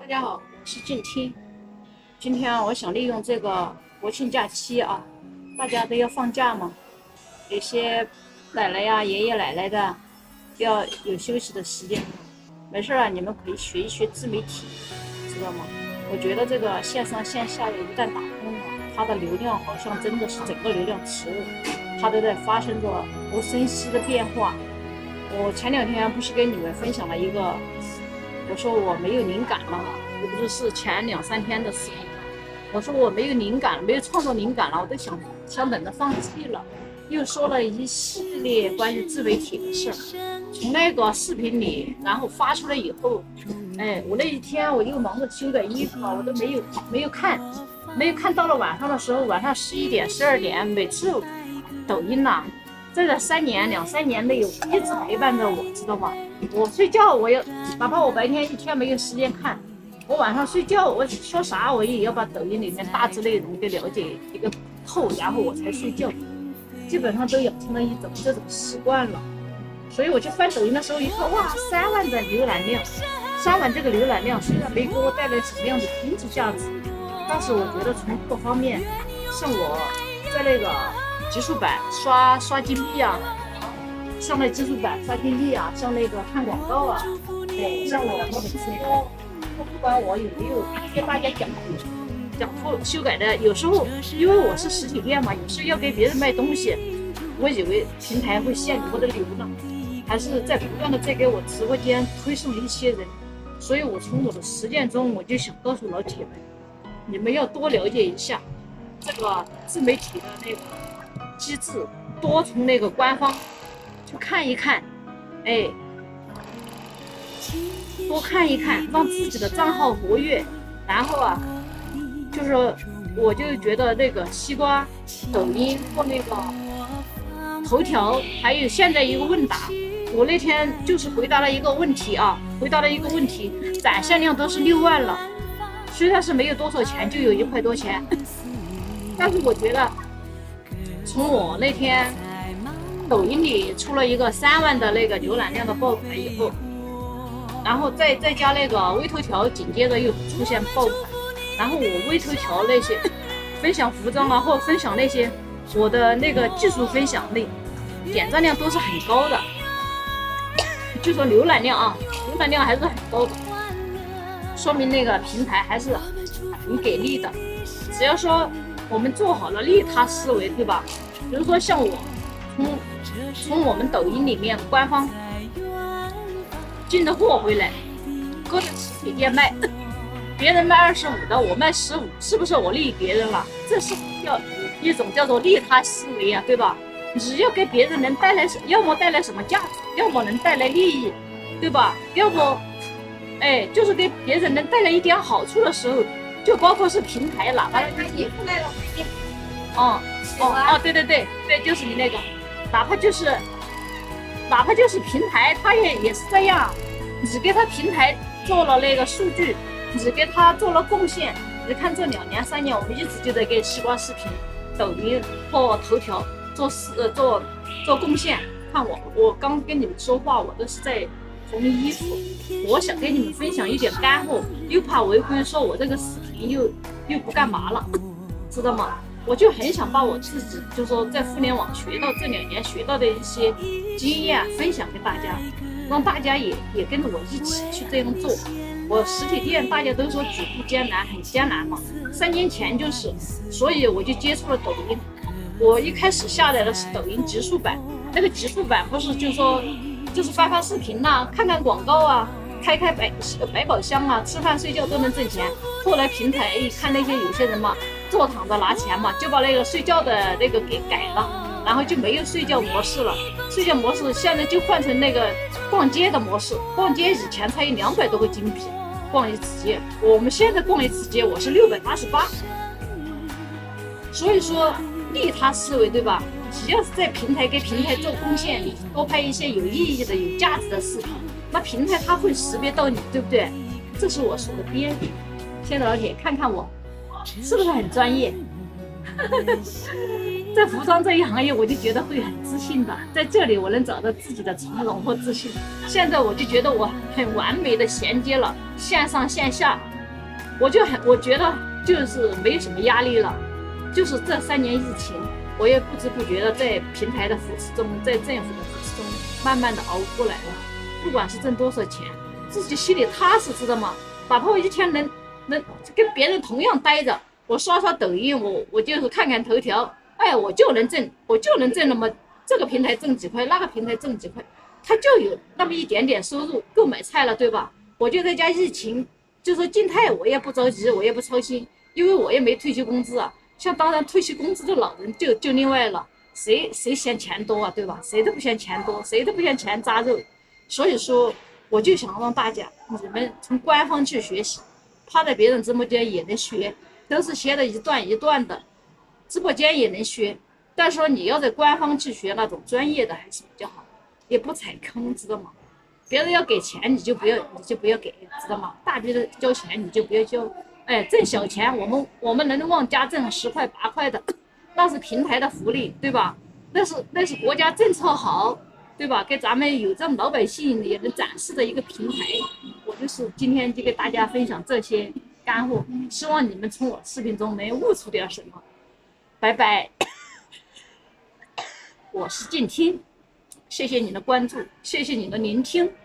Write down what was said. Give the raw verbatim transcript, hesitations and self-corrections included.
家好，我是静听。今天啊，我想利用这个国庆假期啊，大家都要放假嘛，有些奶奶呀、爷爷奶奶的要有休息的时间，没事啊，你们可以学一学自媒体，知道吗？我觉得这个线上线下一旦打通了，它的流量好像真的是整个流量池，它都在发生着无声息的变化。我前两天不是跟你们分享了一个，我说我没有灵感了，我不是是前两三天的事情。我说我没有灵感，没有创作灵感了，我都想想等着放弃了。又说了一系列关于自媒体的事儿，从那个视频里，然后发出来以后，哎，我那一天我又忙着修改衣服啊，我都没有没有看，没有看到了晚上的时候，晚上十一点、十二点，每次抖音呐、啊。在这三年两三年内，一直陪伴着我，知道吗？我睡觉，我要哪怕我白天一天没有时间看，我晚上睡觉，我说啥我也要把抖音里面大致内容给了解一个透，然后我才睡觉。基本上都养成了一种这种习惯了。所以我去翻抖音的时候一看，哇，三万的浏览量，三万这个浏览量虽然没给我带来什么样的经济价值，但是我觉得从各方面，像我在那个极速版刷刷金币啊，像那极速版刷金币啊，像那个看广告啊，对，像我每次都不管我有没有跟大家讲讲错修改的，有时候因为我是实体店嘛，有时候要给别人卖东西，我以为平台会限我的流量，还是在不断的在给我直播间推送一些人，所以我从我的实践中，我就想告诉老铁们，你们要多了解一下这个自媒体的那个机制，多从那个官方去看一看，哎，多看一看，让自己的账号活跃。然后啊，就是我就觉得那个西瓜、抖音或那个头条，还有现在一个问答，我那天就是回答了一个问题啊，回答了一个问题，展现量都是六万了，虽然是没有多少钱，就有一块多钱，但是我觉得。从我那天抖音里出了一个三万的那个浏览量的爆款以后，然后再再加那个微头条，紧接着又出现爆款，然后我微头条那些分享服装啊，或分享那些我的那个技术分享类，点赞量都是很高的，就说浏览量啊，浏览量还是很高的，说明那个平台还是很给力的。只要说我们做好了利他思维，对吧？比如说像我从从我们抖音里面官方进的货回来，搁在实体店卖，别人卖二十五的，我卖十五，是不是我利别人了？这是叫一种叫做利他思维啊，对吧？只要给别人能带来，要么带来什么价值，要么能带来利益，对吧？要不，哎，就是给别人能带来一点好处的时候。就包括是平台喇叭， 你出来了， 哦哦哦，对对对对，就是你那个，哪怕就是，哪怕就是平台，它也也是这样，只给他平台做了那个数据，只给他做了贡献。你看这两年三年，我们一直就在给西瓜视频、抖音或头条做事呃做做贡献。看我，我刚跟你们说话，我都是在缝衣服。我想跟你们分享一点干货，又怕违规，说我这个视频又又不干嘛了，知道吗？我就很想把我自己，就说在互联网学到这两年学到的一些经验分享给大家，让大家也也跟着我一起去这样做。我实体店大家都说举步艰难，很艰难嘛，三年前就是，所以我就接触了抖音。我一开始下载的是抖音极速版，那个极速版不是就说就是发发视频呐、啊，看看广告啊。开开百百宝箱啊，吃饭睡觉都能挣钱。后来平台一看那些有些人嘛，坐躺着拿钱嘛，就把那个睡觉的那个给改了，然后就没有睡觉模式了。睡觉模式现在就换成那个逛街的模式。逛街以前才有两百多个金币，逛一次街，我们现在逛一次街我是六百八十八。所以说利他思维，对吧？只要是在平台给平台做贡献，你多拍一些有意义的、有价值的视频。那平台它会识别到你，对不对？这是我说的第二点。亲爱的老铁，看看我是不是很专业？在服装这一行业，我就觉得会很自信的，在这里我能找到自己的从容或自信。现在我就觉得我很完美的衔接了线上线下， 我就很我觉得就是没什么压力了，就是这三年疫情，我也不知不觉的在平台的扶持中，在政府的扶持中，慢慢的熬过来了。不管是挣多少钱，自己心里踏实，知道吗？哪怕我一天能能跟别人同样待着，我刷刷抖音，我我就是看看头条，哎，我就能挣，我就能挣那么这个平台挣几块，那个平台挣几块，他就有那么一点点收入够买菜了，对吧？我就在家疫情，就说静态，我也不着急，我也不操心，因为我也没退休工资啊。像当然退休工资的老人就就另外了，谁谁嫌钱多啊，对吧？谁都不嫌钱多，谁都不嫌钱扎肉。所以说，我就想让大家你们从官方去学习，趴在别人直播间也能学，都是学的一段一段的，直播间也能学。但是说你要在官方去学那种专业的还是比较好，也不踩坑，知道吗？别人要给钱你就不要，你就不要给，知道吗？大笔的交钱你就不要交。哎，挣小钱，我们我们能往家挣十块八块的，那是平台的福利，对吧？那是那是国家政策好，对吧？给咱们有这种老百姓也能展示的一个平台。我就是今天就给大家分享这些干货，希望你们从我视频中能悟出点什么。拜拜，我是静听，谢谢你的关注，谢谢你的聆听。